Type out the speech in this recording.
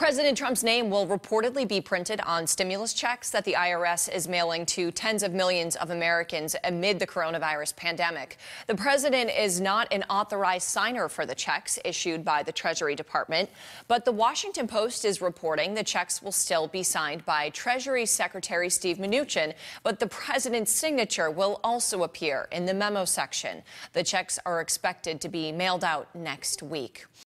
President Trump's name will reportedly be printed on stimulus checks that the IRS is mailing to tens of millions of Americans amid the coronavirus pandemic. The president is not an authorized signer for the checks issued by the Treasury Department, but the Washington Post is reporting the checks will still be signed by Treasury Secretary Steve Mnuchin, but the president's signature will also appear in the memo section. The checks are expected to be mailed out next week.